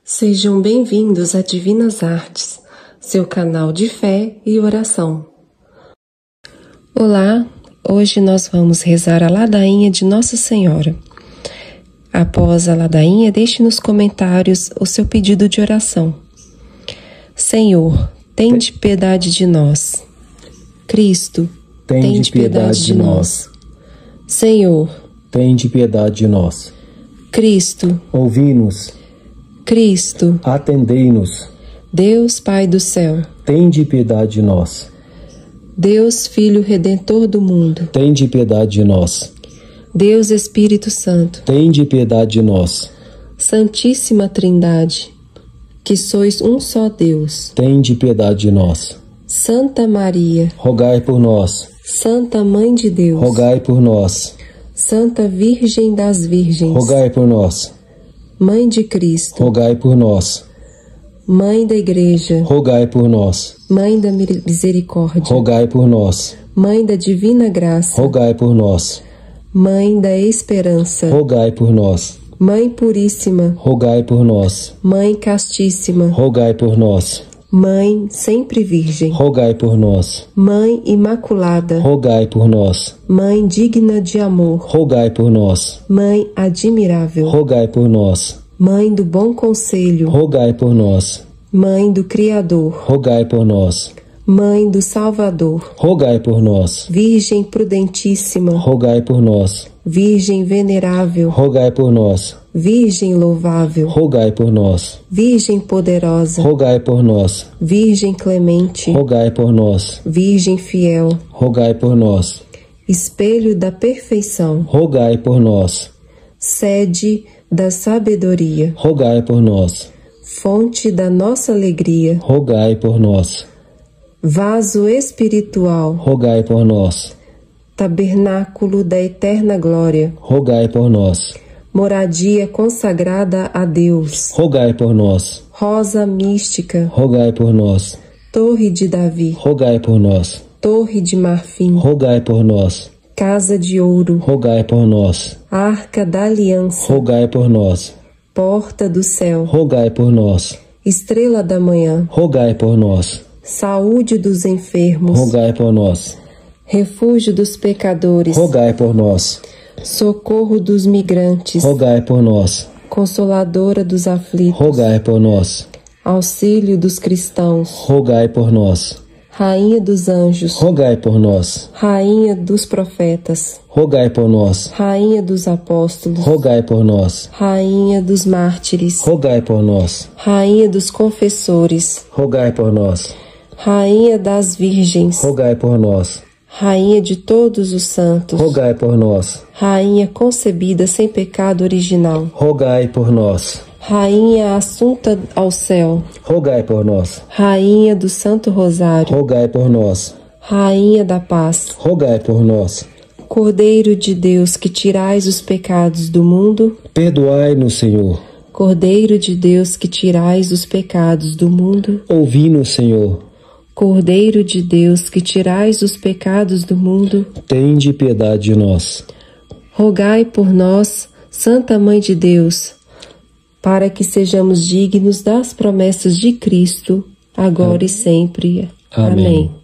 Sejam bem-vindos a Divinas Artes, seu canal de fé e oração. Olá, hoje nós vamos rezar a ladainha de Nossa Senhora. Após a ladainha, deixe nos comentários o seu pedido de oração. Senhor, tende piedade de nós. Cristo, tende piedade de nós. Senhor, tende piedade de nós. Cristo, ouvi-nos. Cristo, atendei-nos. Deus Pai do céu, tende piedade de nós. Deus Filho Redentor do mundo, tende piedade de nós. Deus Espírito Santo, tende piedade de nós. Santíssima Trindade, que sois um só Deus, tende piedade de nós. Santa Maria, rogai por nós. Santa Mãe de Deus, rogai por nós. Santa Virgem das Virgens, rogai por nós. Mãe de Cristo, rogai por nós. Mãe da Igreja, rogai por nós. Mãe da Misericórdia, rogai por nós. Mãe da Divina Graça, rogai por nós. Mãe da Esperança, rogai por nós. Mãe Puríssima, rogai por nós. Mãe Castíssima, rogai por nós. Mãe Sempre Virgem, rogai por nós. Mãe Imaculada, rogai por nós. Mãe digna de amor, rogai por nós. Mãe admirável, rogai por nós. Mãe do bom conselho, rogai por nós. Mãe do Criador, rogai por nós. Mãe do Salvador, rogai por nós. Virgem prudentíssima, rogai por nós. Virgem venerável, rogai por nós. Virgem louvável, rogai por nós. Virgem poderosa, rogai por nós. Virgem clemente, rogai por nós. Virgem fiel, rogai por nós. Espelho da perfeição, rogai por nós. Sede da sabedoria, rogai por nós. Fonte da nossa alegria, rogai por nós. Vaso espiritual, rogai por nós. Tabernáculo da eterna glória, rogai por nós. Moradia consagrada a Deus, rogai por nós. Rosa mística, rogai por nós. Torre de Davi, rogai por nós. Torre de marfim, rogai por nós. Casa de ouro, rogai por nós. Arca da aliança, rogai por nós. Porta do céu, rogai por nós. Estrela da manhã, rogai por nós. Saúde dos enfermos, rogai por nós. Refúgio dos pecadores, rogai por nós. Socorro dos migrantes, rogai por nós. Consoladora dos aflitos, rogai por nós. Auxílio dos cristãos, rogai por nós. Rainha dos anjos, rogai por nós. Rainha dos profetas, rogai por nós. Rainha dos apóstolos, rogai por nós. Rainha dos mártires, rogai por nós. Rainha dos confessores, rogai por nós. Rainha das virgens, rogai por nós. Rainha de todos os santos, rogai por nós. Rainha concebida sem pecado original, rogai por nós. Rainha assunta ao céu, rogai por nós. Rainha do Santo Rosário, rogai por nós. Rainha da paz, rogai por nós. Cordeiro de Deus que tirais os pecados do mundo, perdoai-nos, Senhor. Cordeiro de Deus que tirais os pecados do mundo, ouvi-nos, Senhor. Cordeiro de Deus que tirais os pecados do mundo, tende piedade de nós. Rogai por nós, Santa Mãe de Deus, para que sejamos dignos das promessas de Cristo, agora e sempre. Amém.